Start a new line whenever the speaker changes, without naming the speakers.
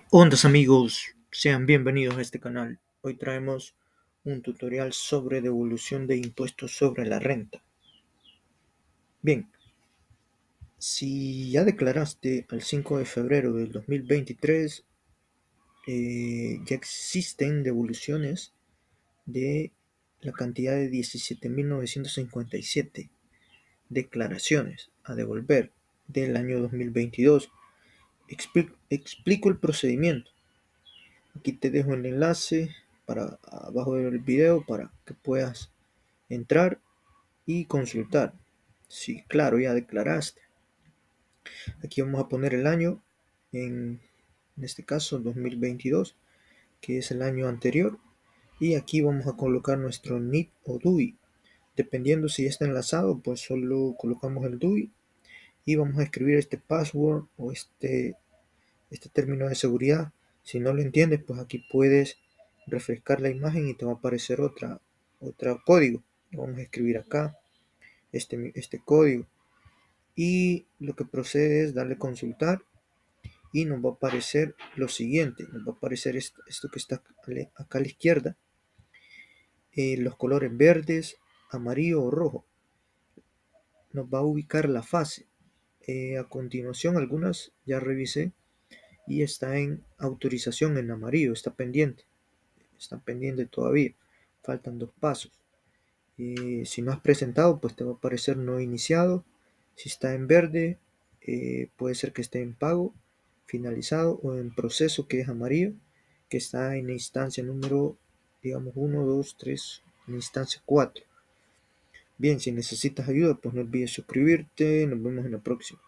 Ondas amigos, sean bienvenidos a este canal. Hoy traemos un tutorial sobre devolución de impuestos sobre la renta. Bien, si ya declaraste al 5 de febrero del 2023, ya existen devoluciones de la cantidad de 17.957 declaraciones a devolver del año 2022. Explico el procedimiento. Aquí te dejo el enlace para abajo del video para que puedas entrar y consultar. Sí, claro, ya declaraste. Aquí vamos a poner el año, en este caso 2022, que es el año anterior. Y aquí vamos a colocar nuestro NIP o DUI. Dependiendo si ya está enlazado, pues solo colocamos el DUI y vamos a escribir este password o este término de seguridad. Si no lo entiendes, pues aquí puedes refrescar la imagen y te va a aparecer otro código. Vamos a escribir acá este código y lo que procede es darle consultar y nos va a aparecer lo siguiente. Nos va a aparecer esto que está acá a la izquierda, los colores verdes, amarillo o rojo. Nos va a ubicar la fase. A continuación, algunas ya revisé y está en autorización en amarillo, está pendiente todavía, faltan 2 pasos. Si no has presentado, pues te va a aparecer no iniciado. Si está en verde, puede ser que esté en pago, finalizado o en proceso, que es amarillo, que está en instancia número, digamos, 1, 2, 3, en instancia 4. Bien, si necesitas ayuda, pues no olvides suscribirte. Nos vemos en la próxima.